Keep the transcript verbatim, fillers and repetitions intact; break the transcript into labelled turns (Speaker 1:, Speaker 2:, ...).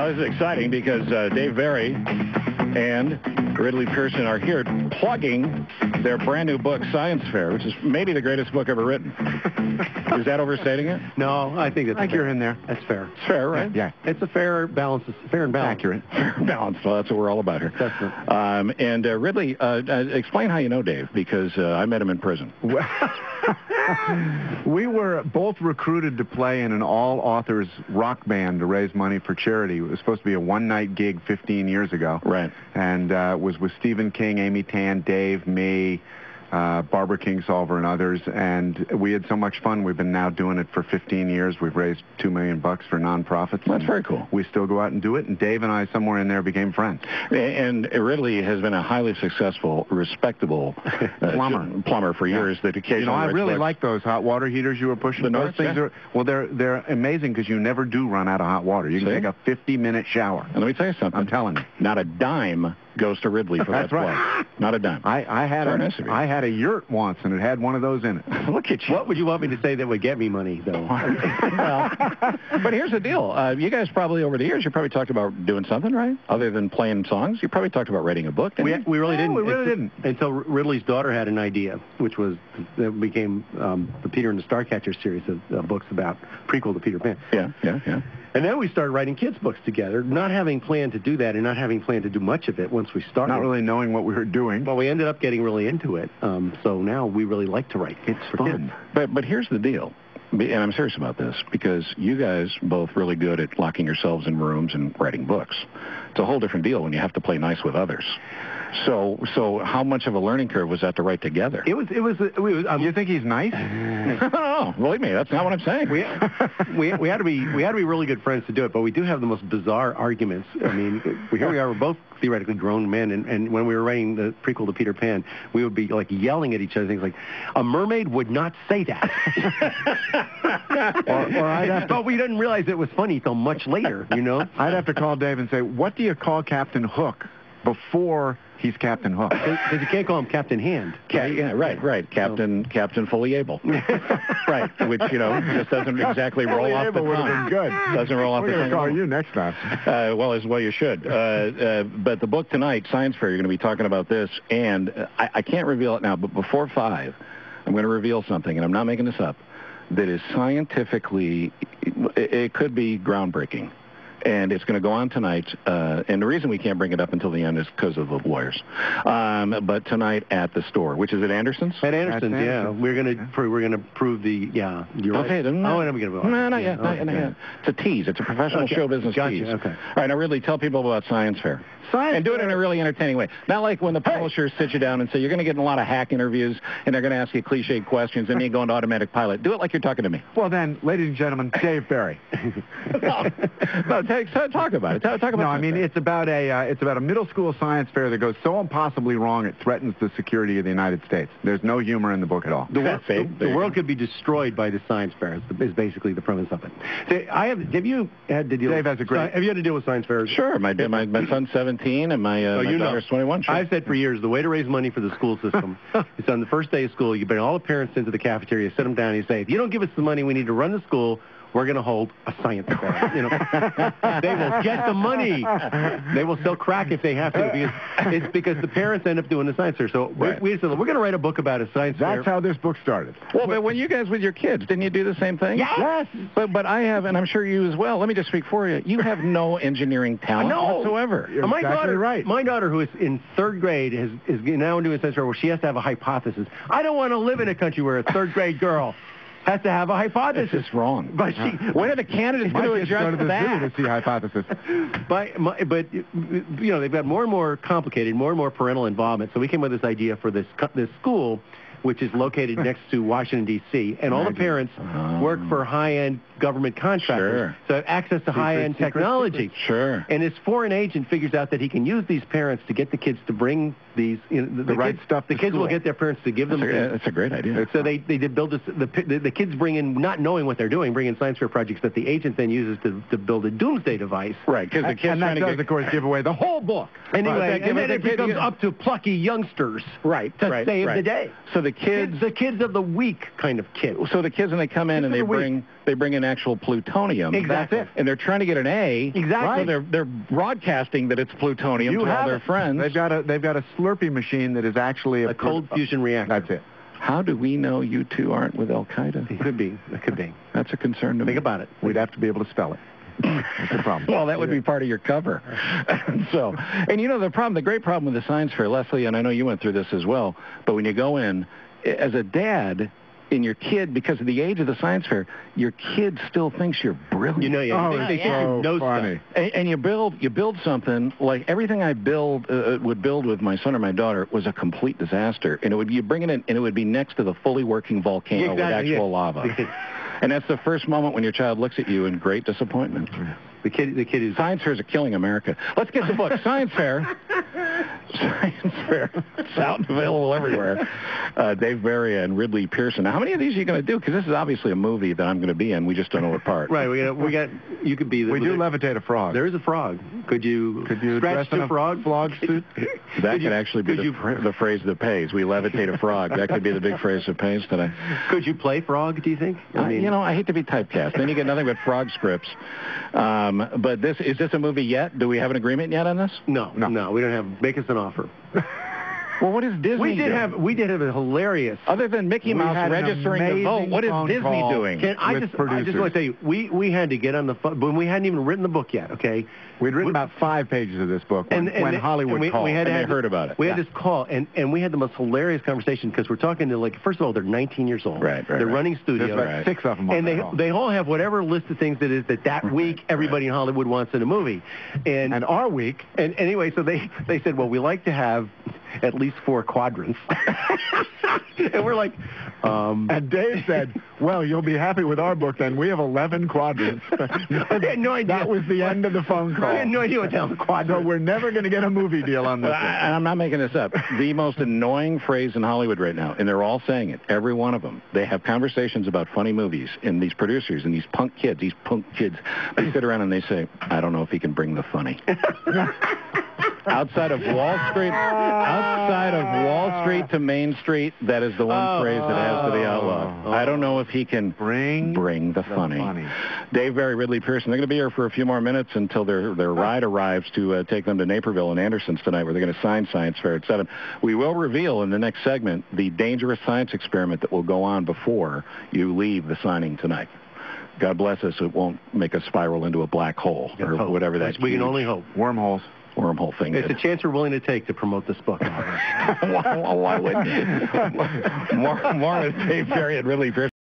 Speaker 1: Well, this is exciting because uh, Dave Barry and Ridley Pearson are here plugging their brand new book, Science Fair, which is maybe the greatest book ever written. Is that overstating it?
Speaker 2: No, I think it's
Speaker 3: I think
Speaker 2: fair.
Speaker 3: you're in there.
Speaker 2: That's fair.
Speaker 1: It's fair, right?
Speaker 3: Yeah.
Speaker 2: It's a fair balance. It's fair and balanced.
Speaker 3: Accurate.
Speaker 1: Fair and balanced. Well, that's what we're all about here. Um, and uh, Ridley, uh, uh, explain how you know Dave, because uh, I met him in prison.
Speaker 3: We were both recruited to play in an all-authors rock band to raise money for charity. It was supposed to be a one-night gig fifteen years ago.
Speaker 1: Right.
Speaker 3: And uh, was with Stephen King, Amy Tan, Dave, me, uh, Barbara Kingsolver, and others. And we had so much fun. We've been now doing it for fifteen years. We've raised two million bucks for nonprofits.
Speaker 1: That's very cool.
Speaker 3: We still go out and do it. And Dave and I, somewhere in there, became friends.
Speaker 1: And Ridley has been a highly successful, respectable uh,
Speaker 3: plumber.
Speaker 1: Plumber for years. Yeah. That occasionally
Speaker 3: you know, I
Speaker 1: writes
Speaker 3: really
Speaker 1: books.
Speaker 3: like those hot water heaters you were pushing.
Speaker 1: The
Speaker 3: those
Speaker 1: North,
Speaker 3: things
Speaker 1: yeah.
Speaker 3: are well, they're they're amazing because you never do run out of hot water. You can
Speaker 1: See?
Speaker 3: take a fifty-minute shower.
Speaker 1: And let me tell you something.
Speaker 3: I'm telling you,
Speaker 1: not a dime goes to Ridley for
Speaker 3: That's
Speaker 1: that
Speaker 3: right.
Speaker 1: plug. Not a dime.
Speaker 3: I, I had
Speaker 1: Very
Speaker 3: a
Speaker 1: nice of you.
Speaker 3: I had a yurt once, and it had one of those in it.
Speaker 1: Look at you.
Speaker 2: What would you want me to say that would get me money, though?
Speaker 1: Well, but here's the deal. Uh, you guys probably, over the years, you probably talked about doing something, right? Other than playing songs, you probably talked about writing a book, didn't
Speaker 2: We,
Speaker 1: you?
Speaker 2: we really
Speaker 3: No,
Speaker 2: didn't.
Speaker 3: we really
Speaker 2: until,
Speaker 3: didn't.
Speaker 2: Until Ridley's daughter had an idea, which was that became um, the Peter and the Starcatcher series of uh, books about prequel to Peter Pan.
Speaker 1: Yeah, yeah, yeah.
Speaker 2: And then we started writing kids' books together, not having planned to do that and not having planned to do much of it once we started.
Speaker 3: Not really knowing what we were doing.
Speaker 2: Well, we ended up getting really into it. Um, so now we really like to write kids for
Speaker 3: Fun.
Speaker 2: kids.
Speaker 1: But but here's the deal, and I'm serious about this, because you guys both really good at locking yourselves in rooms and writing books. It's a whole different deal when you have to play nice with others. So so how much of a learning curve was that to write together?
Speaker 2: It was it was. It was um,
Speaker 3: You think he's nice?
Speaker 1: I don't know. Believe me, that's not what I'm saying.
Speaker 2: We, we we had to be we had to be really good friends to do it, but we do have the most bizarre arguments. I mean, here we are, we're both theoretically grown men, and, and when we were writing the prequel to Peter Pan, we would be like yelling at each other, things like, "A mermaid would not say that." or, or I'd have to, but we didn't realize it was funny till much later, you know.
Speaker 3: I'd have to call Dave and say, "What do you call Captain Hook before he's Captain Hook?"
Speaker 2: Because you can't call him Captain Hand.
Speaker 1: Ca- yeah, right, right. Captain, Captain Fully Able. Right, which, you know, just doesn't exactly roll
Speaker 3: Fully
Speaker 1: off the
Speaker 3: Able would have
Speaker 1: tongue.
Speaker 3: been good.
Speaker 1: Doesn't roll off
Speaker 3: We're
Speaker 1: the
Speaker 3: going
Speaker 1: tongue.
Speaker 3: to call you next time.
Speaker 1: Uh, well, as well you should. Uh, uh, but the book tonight, Science Fair, you're going to be talking about this, and uh, I, I can't reveal it now, but before five, I'm going to reveal something, and I'm not making this up, that is scientifically, it, it could be groundbreaking. And it's going to go on tonight. Uh, and the reason we can't bring it up until the end is because of the lawyers. Um, but tonight at the store, which is at Anderson's.
Speaker 2: At Anderson's,
Speaker 3: That's
Speaker 2: yeah.
Speaker 3: Anderson's.
Speaker 2: We're gonna pr- we're gonna prove the yeah. You're
Speaker 1: Okay,
Speaker 2: right.
Speaker 1: then
Speaker 2: Oh, and I'm gonna go.
Speaker 1: No, not
Speaker 2: yeah,
Speaker 1: yet. Not,
Speaker 2: okay,
Speaker 1: not
Speaker 2: yeah.
Speaker 1: yet. It's a tease. It's a professional
Speaker 2: Okay.
Speaker 1: show business
Speaker 2: Gotcha,
Speaker 1: tease.
Speaker 2: okay.
Speaker 1: All right, now really tell people about Science Fair.
Speaker 3: Science
Speaker 1: And do it in a really entertaining way. Not like when the publishers sit you down and say, you're going to get in a lot of hack interviews, and they're going to ask you cliched questions, and then you go into automatic pilot. Do it like you're talking to me.
Speaker 3: Well, then, ladies and gentlemen, Dave Barry.
Speaker 1: no, no take, talk about it. Talk, talk about
Speaker 3: No, I
Speaker 1: Science
Speaker 3: mean,
Speaker 1: Fair.
Speaker 3: it's about a uh, it's about a middle school science fair that goes so impossibly wrong it threatens the security of the United States. There's no humor in the book at all.
Speaker 2: The, wor-
Speaker 1: See?
Speaker 2: the,
Speaker 1: There you
Speaker 2: world
Speaker 1: go.
Speaker 2: could be destroyed by the science fair. Is, the, is basically the premise of it. Say, I have. Have you had to deal?
Speaker 3: Dave
Speaker 2: with,
Speaker 3: has a great-
Speaker 2: Have you had to deal with science fairs?
Speaker 1: Sure. My, my, my son's seventeen, and my, uh,
Speaker 2: Oh,
Speaker 1: my
Speaker 2: you know.
Speaker 1: daughter's twenty-one. Sure.
Speaker 2: I've said for years, the way to raise money for the school system is on the first day of school, you bring all the parents into the cafeteria, sit them down, and you say, if you don't give us the money we need to run the school, we're going to hold a science fair. You know, they will get the money. They will sell crack if they have to. Because it's because the parents end up doing the science fair. So
Speaker 1: Right.
Speaker 2: we, we said, we're going to write a book about a science fair.
Speaker 3: That's how this book started.
Speaker 1: Well, but when you guys with your kids, didn't you do the same thing?
Speaker 2: Yes.
Speaker 1: But but I have, and I'm sure you as well. Let me just speak for you. You have no engineering talent
Speaker 2: No.
Speaker 1: whatsoever.
Speaker 3: You're
Speaker 2: my
Speaker 3: exactly
Speaker 2: daughter,
Speaker 3: right.
Speaker 2: My daughter, who is in third grade, is, is now doing science fair where she has to have a hypothesis. I don't want to live in a country where a third grade girl has to have a hypothesis.
Speaker 1: This is wrong.
Speaker 2: But she,
Speaker 1: When are the candidates going to
Speaker 3: My kids go
Speaker 1: address
Speaker 3: to the zoo
Speaker 1: that?
Speaker 3: to see hypothesis.
Speaker 2: By, my, but you know, they've got more and more complicated, more and more parental involvement. So we came up with this idea for this co- this school, which is located next to Washington D C, and all the parents
Speaker 1: Oh.
Speaker 2: work for high-end government contractors,
Speaker 1: Sure.
Speaker 2: so have access to high-end
Speaker 3: secret,
Speaker 2: technology.
Speaker 1: Sure.
Speaker 2: And this foreign agent figures out that he can use these parents to get the kids to bring these you know, the,
Speaker 3: the right
Speaker 2: kids,
Speaker 3: stuff.
Speaker 2: The kids
Speaker 3: school.
Speaker 2: will get their parents to give them.
Speaker 1: That's a, that's a great idea.
Speaker 2: So they they did build this. The, the the kids bring in, not knowing what they're doing, bring in science fair projects that the agent then uses to, to build a doomsday device.
Speaker 1: Right, because the kids
Speaker 3: and that
Speaker 1: trying
Speaker 3: does,
Speaker 1: to get,
Speaker 3: of course, give away the whole book.
Speaker 2: Anyway,
Speaker 1: Right,
Speaker 2: and then
Speaker 1: the
Speaker 2: it
Speaker 1: kid-
Speaker 2: becomes up to plucky youngsters,
Speaker 1: right,
Speaker 2: to
Speaker 1: right,
Speaker 2: save
Speaker 1: right.
Speaker 2: the day.
Speaker 1: So the kids,
Speaker 2: the kids of the week kind of kids.
Speaker 1: so the kids when they come in
Speaker 2: Kids
Speaker 1: and
Speaker 2: of
Speaker 1: they
Speaker 2: the week.
Speaker 1: bring they bring in actual plutonium.
Speaker 2: Exactly.
Speaker 1: That's it. And they're trying to get an A.
Speaker 2: Exactly.
Speaker 1: So they're they're broadcasting that it's plutonium
Speaker 2: You
Speaker 1: to all
Speaker 2: have
Speaker 1: their
Speaker 2: it.
Speaker 1: friends.
Speaker 3: They've got a they've got a Slurpee machine that is actually a,
Speaker 2: A cold fusion reactor.
Speaker 3: That's it.
Speaker 1: How do we know you two aren't with Al Qaeda?
Speaker 2: It could be. It could be.
Speaker 1: That's a concern to me.
Speaker 2: Think about it.
Speaker 3: We'd have to be able to spell it. That's the problem.
Speaker 1: Well, that would be part of your cover. so, and you know the problem, the great problem with the science fair, Leslie, and I know you went through this as well, but when you go in, as a dad, and your kid, because of the age of the science fair, your kid still thinks you're brilliant.
Speaker 2: You know, yeah.
Speaker 3: Oh,
Speaker 2: they, they
Speaker 3: it's
Speaker 2: think
Speaker 3: so
Speaker 2: you know
Speaker 3: funny.
Speaker 2: stuff.
Speaker 1: And, and you build you build something like everything I build uh, would build with my son or my daughter was a complete disaster, and it would you bring it in and it would be next to the fully working volcano
Speaker 2: Exactly,
Speaker 1: with actual
Speaker 2: yeah.
Speaker 1: lava, and that's the first moment when your child looks at you in great disappointment.
Speaker 2: The kid, the kid is.
Speaker 1: Science fairs are killing America. Let's get the book. Science fair. Science fair. It's out and available everywhere. Uh, Dave Berry and Ridley Pearson. Now, how many of these are you going to do? Because this is obviously a movie that I'm going to be in. We just don't know what part.
Speaker 2: Right. We got. We got. You could be. The,
Speaker 3: We do levitate a frog.
Speaker 2: There is a frog. Could you?
Speaker 3: Could you
Speaker 2: scratch
Speaker 3: dress in
Speaker 2: the
Speaker 3: a
Speaker 2: frog?
Speaker 3: frog suit?
Speaker 1: That
Speaker 2: Could you-
Speaker 1: could actually be
Speaker 2: could
Speaker 1: the,
Speaker 2: you-
Speaker 1: fr- the phrase that pays. We levitate a frog. That could be the big phrase that pays today.
Speaker 2: Could you play frog? Do you think?
Speaker 1: I you know, I hate to be typecast. Then you get nothing but frog scripts. Um, but this is this a movie yet? Do we have an agreement yet on this?
Speaker 2: No, no, no. We don't have. Make us an offer.
Speaker 1: Well, what is Disney
Speaker 2: We did
Speaker 1: doing?
Speaker 2: have. We did have a hilarious.
Speaker 1: Other than Mickey
Speaker 3: We
Speaker 1: Mouse
Speaker 3: had an
Speaker 1: registering the vote,
Speaker 3: amazing
Speaker 1: what is
Speaker 3: phone
Speaker 1: Disney
Speaker 3: call.
Speaker 1: doing?
Speaker 2: Can I
Speaker 3: with
Speaker 2: just? I just
Speaker 3: producers.
Speaker 2: want to tell you, we we had to get on the phone, but we hadn't even written the book yet. Okay.
Speaker 3: We'd written about five pages of this book when,
Speaker 2: And- and
Speaker 3: when
Speaker 2: they-
Speaker 3: Hollywood
Speaker 2: and we-
Speaker 3: called.
Speaker 2: we had
Speaker 1: and they
Speaker 2: had-
Speaker 1: heard about it.
Speaker 2: We
Speaker 3: Yeah.
Speaker 2: had this call, and, and we had the most hilarious conversation because we're talking to, like, first of all, they're nineteen years old.
Speaker 1: Right, right,
Speaker 2: They're
Speaker 1: right.
Speaker 2: running studios.
Speaker 3: There's about
Speaker 1: Right.
Speaker 3: six of them on
Speaker 2: And
Speaker 3: that
Speaker 2: they
Speaker 3: call.
Speaker 2: they all have whatever list of things it is that that week everybody in Hollywood wants in a movie. And
Speaker 3: And our week,
Speaker 2: and anyway, so they they said, well, we like to have at least four quadrants. And we're like, um,
Speaker 3: and Dave said, well, you'll be happy with our book then. We have eleven quadrants.
Speaker 2: I had no idea.
Speaker 3: That was the end of the phone call.
Speaker 2: I had no idea what the hell a
Speaker 3: So
Speaker 2: quadrant.
Speaker 3: we're never going to get a movie deal on this
Speaker 1: Well, I,
Speaker 3: one.
Speaker 1: and I'm not making this up. The most annoying phrase in Hollywood right now, and they're all saying it, every one of them. They have conversations about funny movies, and these producers and these punk kids, these punk kids, they sit around and they say, I don't know if he can bring the funny. Outside of Wall Street, outside of Wall Street to Main Street, that is the one
Speaker 2: Oh,
Speaker 1: phrase that has to be outlawed.
Speaker 2: oh.
Speaker 1: I don't know if he can
Speaker 3: Bring,
Speaker 1: bring the,
Speaker 3: the
Speaker 1: funny.
Speaker 3: funny.
Speaker 1: Dave Berry, Ridley Pearson, they're going to be here for a few more minutes until their their ride arrives to uh, take them to Naperville and Anderson's tonight, where they're going to sign Science Fair at seven. We will reveal in the next segment the dangerous science experiment that will go on before you leave the signing tonight. God bless us, it won't make us spiral into a black hole or
Speaker 2: Hope.
Speaker 1: whatever that
Speaker 2: We can
Speaker 1: huge
Speaker 2: only hope.
Speaker 3: Wormholes.
Speaker 1: wormhole thing
Speaker 2: It's
Speaker 1: is.
Speaker 2: a chance we're willing to take to promote this book.
Speaker 1: why, why wouldn't you? more, more with Dave Berry and Ridley Pearson.